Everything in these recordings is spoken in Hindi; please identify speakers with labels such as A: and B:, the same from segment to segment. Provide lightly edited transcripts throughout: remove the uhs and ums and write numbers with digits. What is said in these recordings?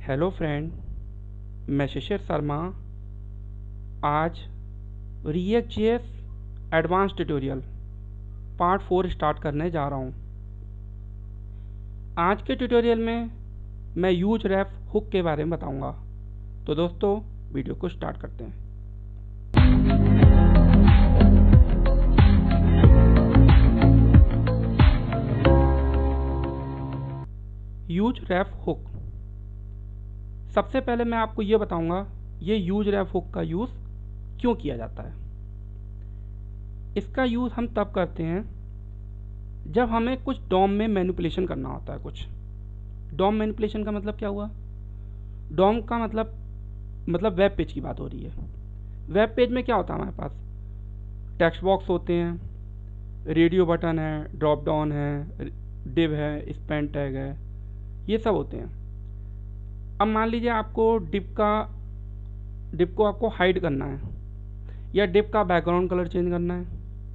A: हेलो फ्रेंड, मैं शिशिर शर्मा आज React JS advance tutorial part 4 start करने जा रहा हूँ। आज के ट्यूटोरियल में मैं यूज रेफ हुक के बारे में बताऊँगा। तो दोस्तों, वीडियो को स्टार्ट करते हैं। Use ref hook. सबसे पहले मैं आपको ये बताऊँगा ये यूज रेफ हुक का यूज़ क्यों किया जाता है। इसका यूज़ हम तब करते हैं जब हमें कुछ डॉम में मैनिपुलेशन करना होता है। कुछ डॉम मैनिपुलेशन का मतलब क्या हुआ? डॉम का मतलब वेब पेज की बात हो रही है। वेब पेज में क्या होता है? हमारे पास टेक्स्ट बॉक्स होते हैं, रेडियो बटन है, ड्रॉप डाउन है, डिव है, स्पेन टैग है, ये सब होते हैं। अब मान लीजिए आपको डिव को आपको हाइड करना है, या डिव का बैकग्राउंड कलर चेंज करना है,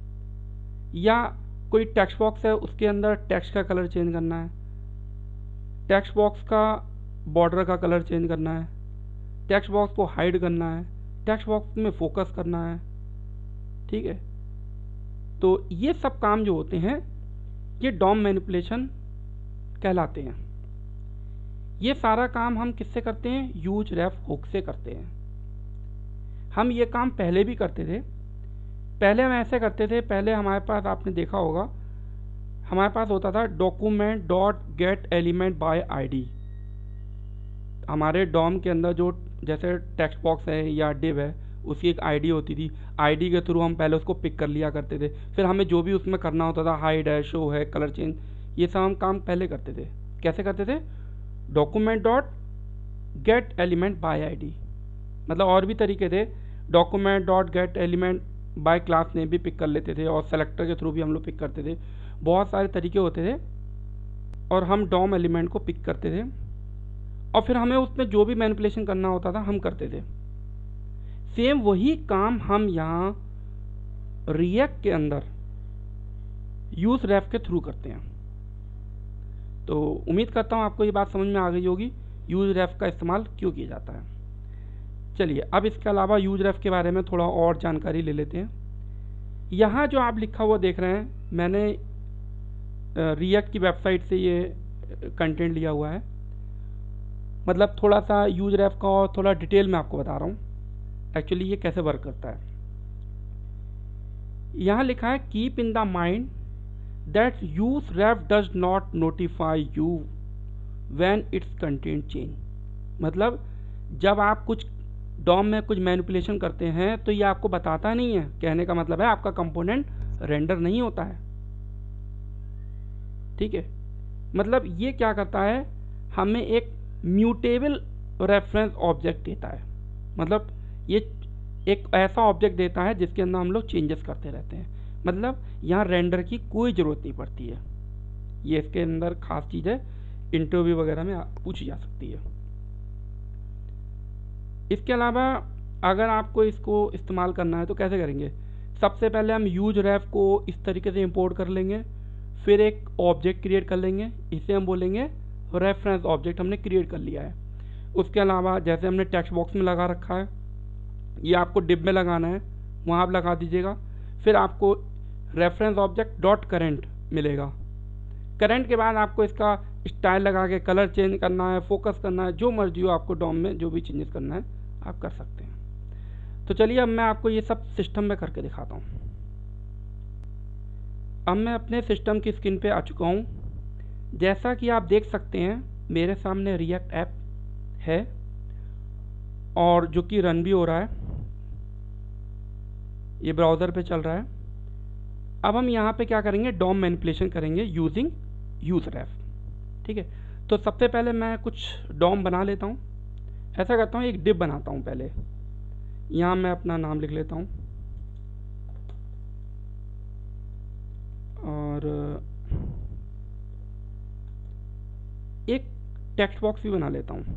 A: या कोई टेक्स्ट बॉक्स है उसके अंदर टेक्स्ट का कलर चेंज करना है, टेक्स्ट बॉक्स का बॉर्डर का कलर चेंज करना है, टेक्स्ट बॉक्स को हाइड करना है, टेक्स्ट बॉक्स में फोकस करना है। ठीक है, तो ये सब काम जो होते हैं ये डॉम मैनिपुलेशन कहलाते हैं। ये सारा काम हम किससे करते हैं? यूज रेफ हुक से करते हैं। हम ये काम पहले भी करते थे। पहले हम ऐसे करते थे, पहले हमारे पास आपने देखा होगा हमारे पास होता था document dot get element by ID. हमारे डॉम के अंदर जो जैसे टेक्स्ट बॉक्स है या डिव है उसकी एक आईडी होती थी। आईडी के थ्रू हम पहले उसको पिक कर लिया करते थे। फिर हमें जो भी उसमें करना होता था, हाइड है, शो है, कलर चेंज, ये सब हम काम पहले करते थे। कैसे करते थे? Document dot get element by ID. मतलब और भी तरीके थे। Document dot get element by class name भी पिक कर लेते थे, और सेलेक्टर के थ्रू भी हम लोग पिक करते थे। बहुत सारे तरीके होते थे, और हम डॉम एलिमेंट को पिक करते थे, और फिर हमें उसमें जो भी मैनिपुलेशन करना होता था हम करते थे। सेम वही काम हम यहाँ रिएक्ट के अंदर यूज रेफ के थ्रू करते हैं। तो उम्मीद करता हूँ आपको ये बात समझ में आ गई होगी यूज रेफ का इस्तेमाल क्यों किया जाता है। चलिए, अब इसके अलावा यूज रेफ के बारे में थोड़ा और जानकारी ले लेते हैं। यहाँ जो आप लिखा हुआ देख रहे हैं, मैंने रिएक्ट की वेबसाइट से ये कंटेंट लिया हुआ है। मतलब थोड़ा सा यूज रेफ का और थोड़ा डिटेल में आपको बता रहा हूँ एक्चुअली ये कैसे वर्क करता है। यहाँ लिखा है keep in the mind that use ref does not notify you when its content change. मतलब जब आप कुछ डॉम में कुछ मैनिपुलेशन करते हैं तो ये आपको बताता नहीं है। कहने का मतलब है आपका कंपोनेंट रेंडर नहीं होता है। ठीक है, मतलब ये क्या करता है, हमें एक म्यूटेबल रेफरेंस ऑब्जेक्ट देता है। मतलब ये एक ऐसा ऑब्जेक्ट देता है जिसके अंदर हम लोग चेंजेस करते रहते हैं। मतलब यहाँ रेंडर की कोई ज़रूरत नहीं पड़ती है। ये इसके अंदर खास चीज़ है, इंटरव्यू वगैरह में पूछी जा सकती है। इसके अलावा अगर आपको इसको इस्तेमाल करना है तो कैसे करेंगे? सबसे पहले हम यूज रेफ को इस तरीके से इंपोर्ट कर लेंगे, फिर एक ऑब्जेक्ट क्रिएट कर लेंगे, इसे हम बोलेंगे रेफरेंस ऑब्जेक्ट, हमने क्रिएट कर लिया है। उसके अलावा जैसे हमने टेक्स्ट बॉक्स में लगा रखा है, ये आपको डिब में लगाना है, वहाँ आप लगा दीजिएगा। फिर आपको रेफरेंस ऑब्जेक्ट डॉट करेंट मिलेगा। करंट के बाद आपको इसका स्टाइल लगा के कलर चेंज करना है, फोकस करना है, जो मर्जी हो आपको डॉम में जो भी चेंजेस करना है आप कर सकते हैं। तो चलिए अब मैं आपको ये सब सिस्टम में करके दिखाता हूँ। अब मैं अपने सिस्टम की स्क्रीन पे आ चुका हूँ। जैसा कि आप देख सकते हैं मेरे सामने रिएक्ट ऐप है, और जो कि रन भी हो रहा है, ये ब्राउज़र पे चल रहा है। अब हम यहाँ पे क्या करेंगे? डॉम मैनिपुलेशन करेंगे यूजिंग यूज रेफ। ठीक है, तो सबसे पहले मैं कुछ डॉम बना लेता हूँ। ऐसा करता हूँ, एक डिव बनाता हूँ पहले। यहाँ मैं अपना नाम लिख लेता हूँ, और एक टेक्स्ट बॉक्स भी बना लेता हूँ।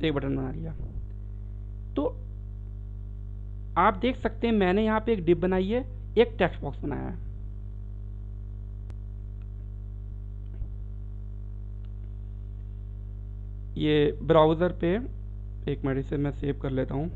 A: एक बटन बना लिया। तो आप देख सकते हैं मैंने यहाँ पे एक डिव बनाई है, एक टेक्स्ट बॉक्स बनाया है। ये ब्राउज़र पे, एक मिनट इसे मैं सेव कर लेता हूँ।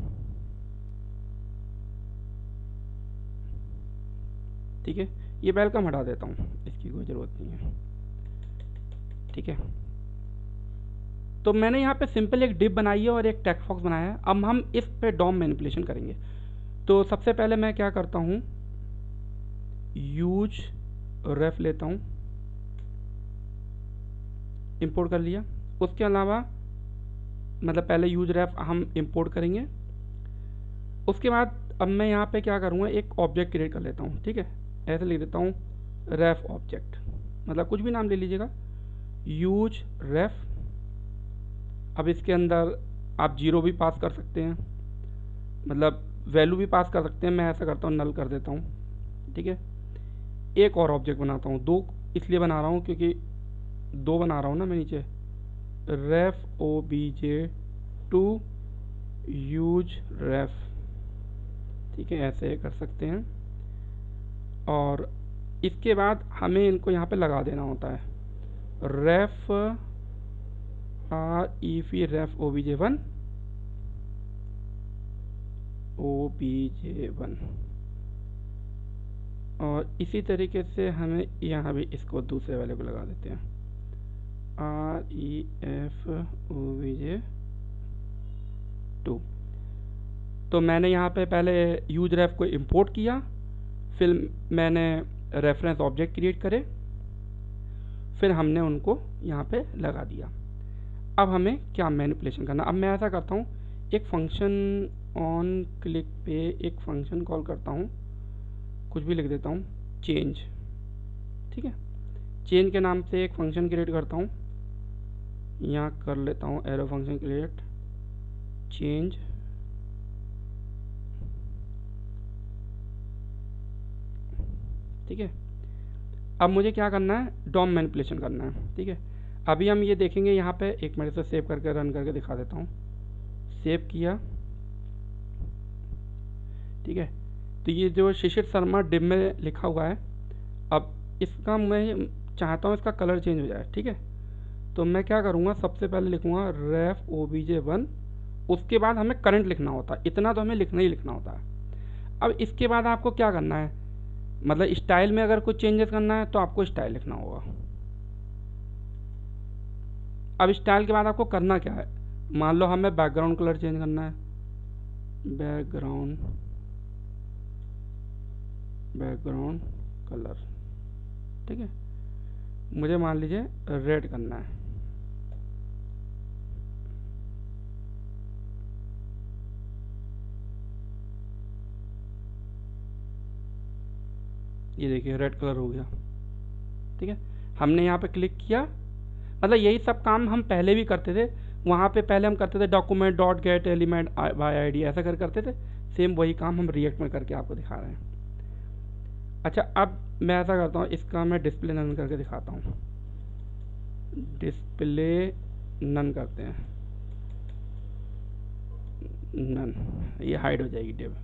A: ठीक है, ये वेलकम हटा देता हूँ, इसकी कोई ज़रूरत नहीं है। ठीक है, तो मैंने यहाँ पे सिंपल एक डिव बनाई है और एक टेक्स्ट बॉक्स बनाया है। अब हम इस पे डॉम मैनिपुलेशन करेंगे। तो सबसे पहले मैं क्या करता हूँ, यूज रेफ लेता हूँ, इंपोर्ट कर लिया। उसके अलावा मतलब पहले यूज रेफ हम इंपोर्ट करेंगे। उसके बाद अब मैं यहाँ पे क्या करूँगा, एक ऑब्जेक्ट क्रिएट कर लेता हूँ। ठीक है, ऐसे लिख देता हूँ रेफ ऑब्जेक्ट, मतलब कुछ भी नाम ले लीजिएगा, यूज रेफ। अब इसके अंदर आप जीरो भी पास कर सकते हैं, मतलब वैल्यू भी पास कर सकते हैं। मैं ऐसा करता हूँ, नल कर देता हूँ। ठीक है, एक और ऑब्जेक्ट बनाता हूँ, दो इसलिए बना रहा हूँ क्योंकि दो बना रहा हूँ ना मैं नीचे, रेफ obj2 यूज रेफ। ठीक है, ऐसे कर सकते हैं। और इसके बाद हमें इनको यहाँ पे लगा देना होता है, रेफ REF रेफ obj1 और इसी तरीके से हमें यहाँ भी इसको दूसरे वाले को लगा देते हैं, REF obj2। तो मैंने यहाँ पे पहले यूज रेफ को इंपोर्ट किया, फिर मैंने रेफरेंस ऑब्जेक्ट क्रिएट करे, फिर हमने उनको यहाँ पे लगा दिया। अब हमें क्या मैनिपुलेशन करना, अब मैं ऐसा करता हूँ, एक फंक्शन ऑन क्लिक पे एक फंक्शन कॉल करता हूँ, कुछ भी लिख देता हूँ, चेंज। ठीक है, चेंज के नाम से एक फंक्शन क्रिएट करता हूँ, यहाँ कर लेता हूँ एरो फंक्शन क्रिएट चेंज। ठीक है, अब मुझे क्या करना है, डॉम मैनिपुलेशन करना है। ठीक है, अभी हम ये देखेंगे यहाँ पे, एक मिनट से सेव करके रन करके दिखा देता हूँ। सेव किया। ठीक है, तो ये जो शिशिर शर्मा डिव में लिखा हुआ है, अब इसका मैं चाहता हूँ इसका कलर चेंज हो जाए। ठीक है, तो मैं क्या करूँगा, सबसे पहले लिखूँगा रेफ obj1, उसके बाद हमें करंट लिखना होता है, इतना तो हमें लिखना ही लिखना होता है। अब इसके बाद आपको क्या करना है, मतलब स्टाइल में अगर कुछ चेंजेस करना है तो आपको स्टाइल लिखना होगा। अब स्टाइल के बाद आपको करना क्या है, मान लो हमें बैकग्राउंड कलर चेंज करना है, बैकग्राउंड कलर। ठीक है, मुझे मान लीजिए रेड करना है। ये देखिए रेड कलर हो गया। ठीक है, हमने यहाँ पे क्लिक किया, मतलब यही सब काम हम पहले भी करते थे। वहाँ पे पहले हम करते थे document dot get element by ID, ऐसा करते थे। सेम वही काम हम रिएक्ट में करके आपको दिखा रहे हैं। अच्छा, अब मैं ऐसा करता हूँ, इसका मैं डिस्प्ले नन करके दिखाता हूँ। डिस्प्ले नन करते हैं, नन, ये हाइड हो जाएगी डिव।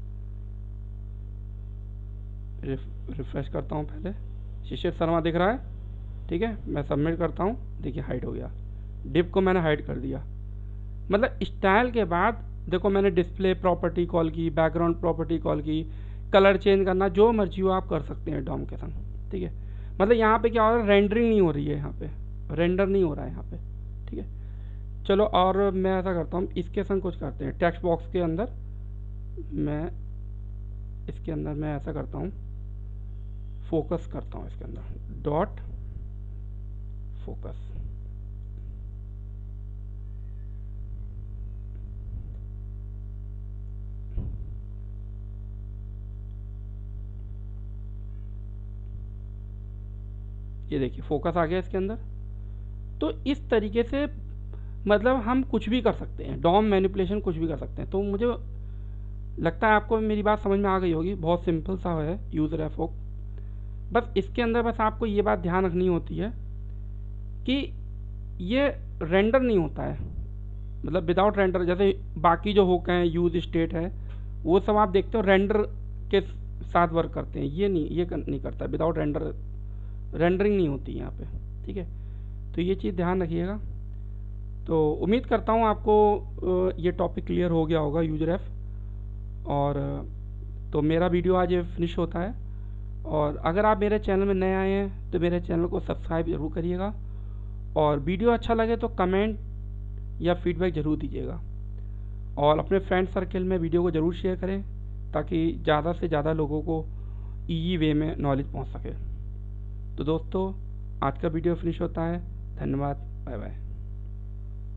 A: रिफ्रेश करता हूँ, पहले शिशिर शर्मा दिख रहा है। ठीक है, मैं सबमिट करता हूँ, देखिए हाइड हो गया, डिव को मैंने हाइड कर दिया। मतलब स्टाइल के बाद देखो मैंने डिस्प्ले प्रॉपर्टी कॉल की, बैकग्राउंड प्रॉपर्टी कॉल की, कलर चेंज करना जो मर्जी हो आप कर सकते हैं डॉम के संग। ठीक है, मतलब यहाँ पे क्या हो रहा है, रेंडरिंग नहीं हो रही है, यहाँ पे रेंडर नहीं हो रहा है यहाँ पे। ठीक है, चलो और मैं ऐसा करता हूँ, इसके संग कुछ करते हैं, टेक्स्ट बॉक्स के अंदर मैं, इसके अंदर मैं ऐसा करता हूँ, फोकस करता हूँ इसके अंदर, डॉट फोकस। ये देखिए फोकस आ गया इसके अंदर। तो इस तरीके से मतलब हम कुछ भी कर सकते हैं, डॉम मैनिपुलेशन कुछ भी कर सकते हैं। तो मुझे लगता है आपको मेरी बात समझ में आ गई होगी, बहुत सिंपल सा है यूज रेफ हुक। बस इसके अंदर बस आपको ये बात ध्यान रखनी होती है कि ये रेंडर नहीं होता है, मतलब विदाउट रेंडर, जैसे बाकी जो हुक हैं यूज स्टेट है वो सब आप देखते हो रेंडर के साथ वर्क करते हैं, ये नहीं करता, विदाउट रेंडर रेंडरिंग नहीं होती यहाँ पे। ठीक है, तो ये चीज़ ध्यान रखिएगा। तो उम्मीद करता हूँ आपको ये टॉपिक क्लियर हो गया होगा यूज रेफ। और तो मेरा वीडियो आज ये फिनिश होता है। और अगर आप मेरे चैनल में नए आए हैं तो मेरे चैनल को सब्सक्राइब ज़रूर करिएगा, और वीडियो अच्छा लगे तो कमेंट या फीडबैक ज़रूर दीजिएगा, और अपने फ्रेंड सर्कल में वीडियो को ज़रूर शेयर करें ताकि ज़्यादा से ज़्यादा लोगों को ईजी वे में नॉलेज पहुंच सके। तो दोस्तों, आज का वीडियो फिनिश होता है। धन्यवाद, बाय बाय।